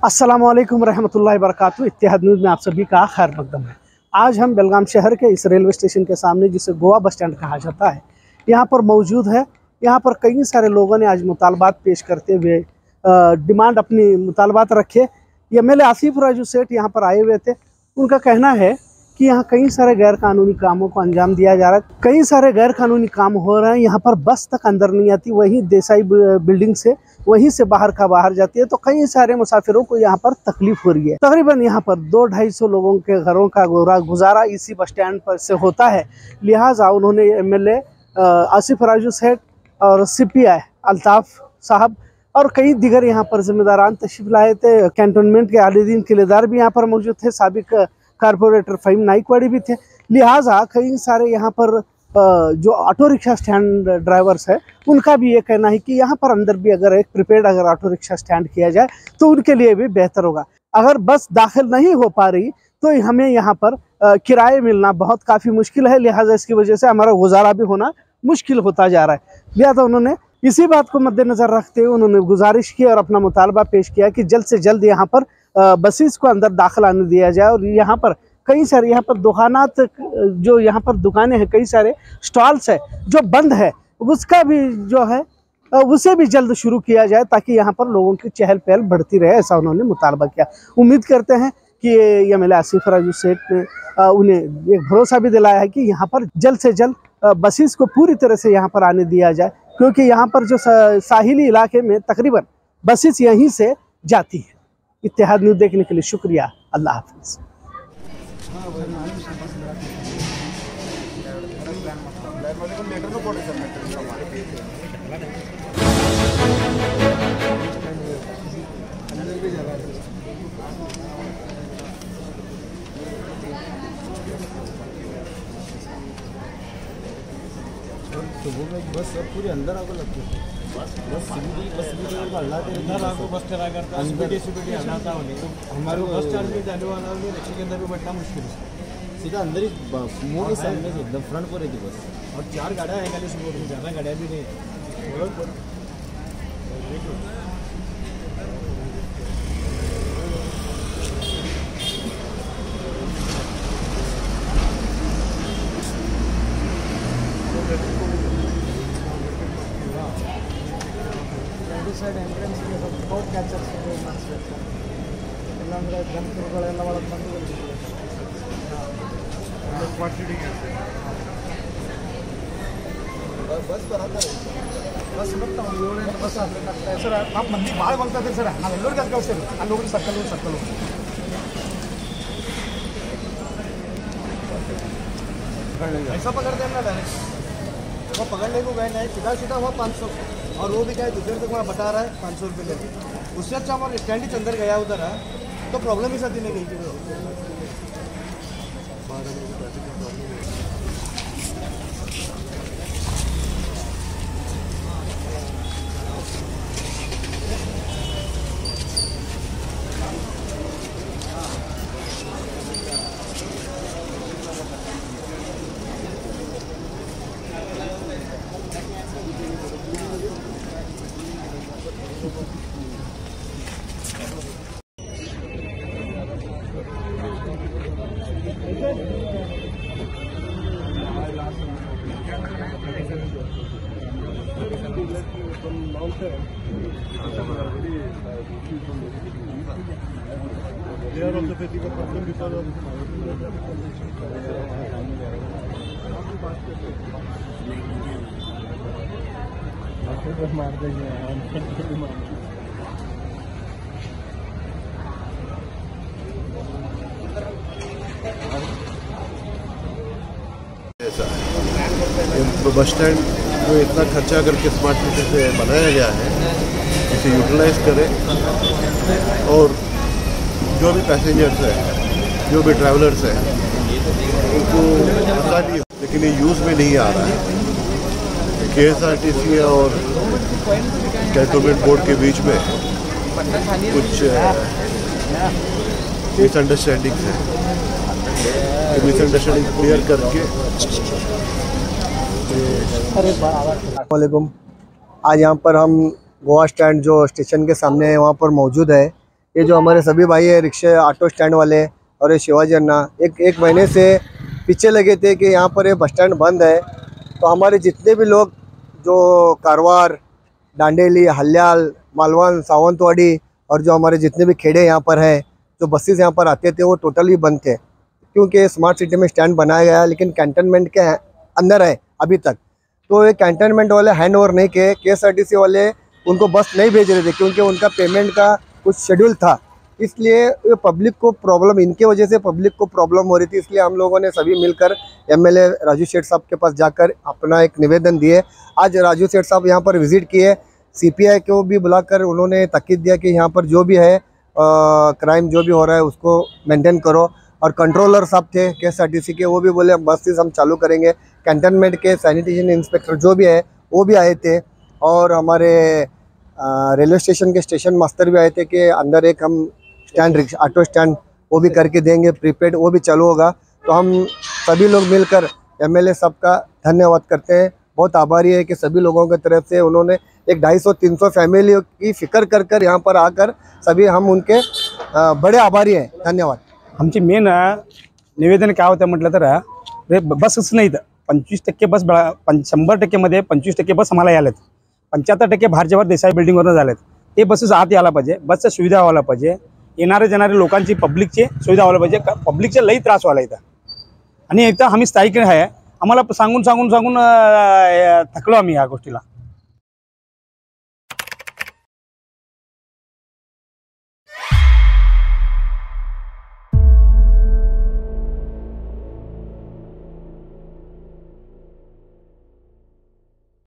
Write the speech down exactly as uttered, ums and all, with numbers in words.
अस्सलाम वालेकुम रहमतुल्लाहि वबरकातुहू। इत्तेहाद न्यूज़ में आप सभी का खैर मकदम है। आज हम बेलगाम शहर के इस रेलवे स्टेशन के सामने, जिसे गोवा बस स्टैंड कहा जाता है, यहाँ पर मौजूद है। यहाँ पर कई सारे लोगों ने आज मुतालबात पेश करते हुए डिमांड अपनी मुतालबात रखे। M L A Asif Raju Seth यहाँ पर आए हुए थे। उनका कहना है कि यहाँ कई सारे गैर कानूनी कामों को अंजाम दिया जा रहा है, कई सारे गैर कानूनी काम हो रहे हैं। यहाँ पर बस तक अंदर नहीं आती, वहीं देसाई बिल्डिंग से वहीं से बाहर का बाहर जाती है, तो कई सारे मुसाफिरों को यहाँ पर तकलीफ हो रही है। तकरीबन यहाँ पर दो ढाई सौ लोगों के घरों का गुजारा इसी बस स्टैंड पर से होता है। लिहाजा उन्होंने M L A Asif Raju Seth और सी पी आई अल्ताफ साहब और कई दिगर यहाँ पर जिम्मेदारान तशरीफ लाए थे। कैंटोनमेंट के आलिदीन किलेदार भी यहाँ पर मौजूद थे, साबिक कारपोरेटर फ़हीम नाइकवाड़ी भी थे। लिहाजा कई सारे यहाँ पर जो ऑटो रिक्शा स्टैंड ड्राइवर्स है, उनका भी ये कहना है कि यहाँ पर अंदर भी अगर एक प्रीपेड अगर ऑटो रिक्शा स्टैंड किया जाए तो उनके लिए भी बेहतर होगा। अगर बस दाखिल नहीं हो पा रही तो हमें यहाँ पर किराए मिलना बहुत काफ़ी मुश्किल है। लिहाजा इसकी वजह से हमारा गुजारा भी होना मुश्किल होता जा रहा है। लिहाजा उन्होंने इसी बात को मद्देनज़र रखते हुए उन्होंने गुजारिश की और अपना मुतालबा पेश किया कि जल्द से जल्द यहाँ पर बसेस को अंदर दाखिल आने दिया जाए। और यहाँ पर कई सारे यहाँ पर दुकानात जो यहाँ पर दुकानें हैं, कई सारे स्टॉल्स है जो बंद है, उसका भी जो है उसे भी जल्द शुरू किया जाए ताकि यहाँ पर लोगों की चहल पहल बढ़ती रहे। ऐसा उन्होंने मुतालबा किया। उम्मीद करते हैं कि M L A Asif Raju Seth ने उन्हें एक भरोसा भी दिलाया है कि यहाँ पर जल्द से जल्द बसेस को पूरी तरह से यहाँ पर आने दिया जाए, क्योंकि यहाँ पर जो साहिली इलाके में तकरीबन बसेस यहीं से जाती है। इत्तेहाद न्यूज़ देखने के लिए शुक्रिया। अल्लाह हाफिज़। सुबह में बस सब पूरी अंदर आकर लगती है। बस बस सीधी बस सीधी हल्लाते रहता है, बस चला करता है, स्पीडी स्पीडी हल्लाता होने हमारे बस स्टैंड में जाने वाला में रिक्शे के अंदर भी बैठना मुश्किल है। सीधा अंदर ही मुँह के सामने से एकदम फ्रंट पर रहती बस, और चार गाड़ियाँ हैं खाली सुबह में, ज़्यादा गाड़ियाँ भी नहीं है। ಸೈಡ್ ಎಂಟ್ರೆನ್ಸ್ಗೆ ಸ್ವಲ್ಪ ಕೋಟ್ ಕ್ಯಾಚರ್ಸ್ ಮಾಡಿಸ್ಬೇಕು, ಇಲ್ಲಾಂದರೆ ಜಂತುಗಳೆಲ್ಲ ಒಳಗೆ ಬಂದು ಬಸ್ ಬರತ್ತೆ ಬಸ್ ಬರ್ತಾ ಒಂದು ಏಳು ಎಂಟು ಬಸ್ ಆಗಬೇಕಾಗ್ತದೆ ಸರ್. ಪಾಪ ಮಂದಿ ಭಾಳ ಬರ್ತಾ ಇದ್ದೀವಿ ಸರ್, ನಾವು ಎಲ್ಲರಿಗೂ ಅದು ಕಳಿಸ್ತೀವಿ. ಅಲ್ಲಿ ಹೋಗಿ ಸರ್ಕಲ್ ಹೋಗಿ ಸರ್ಕಲ್ ಹೋಗಿ ऐसा पकड़ते हैं ना डायरेक्ट, वो पकड़ने को गए नहीं, सीधा सीधा हुआ पाँच सौ, और वो भी क्या है दूसरे तक वहाँ बता रहा है पाँच सौ रुपये लेके। उससे अच्छा हमारे स्टैंड ही अंदर गया उधर है तो प्रॉब्लम ही साथ ही नहीं गई। They are also facing a problem because of bus stand जो इतना खर्चा करके स्मार्ट सिटी से बनाया गया है, इसे यूटिलाइज करें और जो भी पैसेंजर्स हैं, जो भी ट्रैवलर्स हैं, उनको आसानी हो। लेकिन ये यूज़ में नहीं आ रहा है। के एस आर टी सी और कैंटोनमेंट बोर्ड के बीच में कुछ मिसअंडरस्टैंडिंग्स हैं। मिसअंडरस्टैंडिंग क्लियर करके वालेकुम। आज यहाँ पर हम गोवा स्टैंड जो स्टेशन के सामने है वहाँ पर मौजूद है। ये जो हमारे सभी भाई है रिक्शे ऑटो स्टैंड वाले और ये शिवाजी अन्ना एक एक महीने से पीछे लगे थे कि यहाँ पर ये बस स्टैंड बंद है। तो हमारे जितने भी लोग जो कारवार, डांडेली, हल्याल, मालवान, सावंतवाड़ी और जो हमारे जितने भी खेड़े यहाँ पर है, जो बसेस यहाँ पर आते थे वो टोटली बंद थे, क्योंकि स्मार्ट सिटी में स्टैंड बनाया गया है लेकिन कैंटनमेंट के अंदर है अभी तक। तो ये कैंटनमेंट वाले हैंड ओवर नहीं किए, के एस आर टी सी वाले उनको बस नहीं भेज रहे थे क्योंकि उनका पेमेंट का कुछ शेड्यूल था, इसलिए ये पब्लिक को प्रॉब्लम, इनके वजह से पब्लिक को प्रॉब्लम हो रही थी। इसलिए हम लोगों ने सभी मिलकर एमएलए राजू शेठ साहब के पास जाकर अपना एक निवेदन दिए। आज राजू शेठ साहब यहाँ पर विजिट किए, सीपीआई को भी बुलाकर उन्होंने ताकीद दिया कि यहाँ पर जो भी है क्राइम जो भी हो रहा है उसको मेंटेन करो। और कंट्रोलर साहब थे के एस आर टी सी के, वो भी बोले बसेस हम चालू करेंगे। कैंटनमेंट के सैनिटेशन इंस्पेक्टर जो भी है वो भी आए थे, और हमारे रेलवे स्टेशन के स्टेशन मास्टर भी आए थे कि अंदर एक हम स्टैंड रिक्शा ऑटो स्टैंड वो भी करके देंगे, प्रीपेड वो भी चालू होगा। तो हम सभी लोग मिलकर एमएलए साहब का धन्यवाद करते हैं, बहुत आभारी है कि सभी लोगों की तरफ से उन्होंने एक ढाई सौ तीन सौ फैमिली की फिक्र कर कर यहाँ पर आकर सभी हम उनके बड़े आभारी हैं। धन्यवाद। आमची मेन निवेदन काय होतं म्हटलं तर रे बसच नाहीत, पंचवीस टक्के बस पं शंभर टक्केमध्ये पंचवीस टक्के बस आम्हाला यालेत, पंच्याहत्तर टक्के बाहेरच्या बाहेर देसाई बिल्डिंगवरून झालेत। ते बसेस आत यायला पाहिजे, बसचं सुविधा व्हायला पाहिजे, येणारे जाणारे लोकांची पब्लिकची सुविधा व्हायला पाहिजे, पब्लिकचे लई त्रास व्हायला इथं। आणि इथं आम्ही स्थायिक आहे, आम्हाला सांगून सांगून सांगून थकलो आम्ही या गोष्टीला।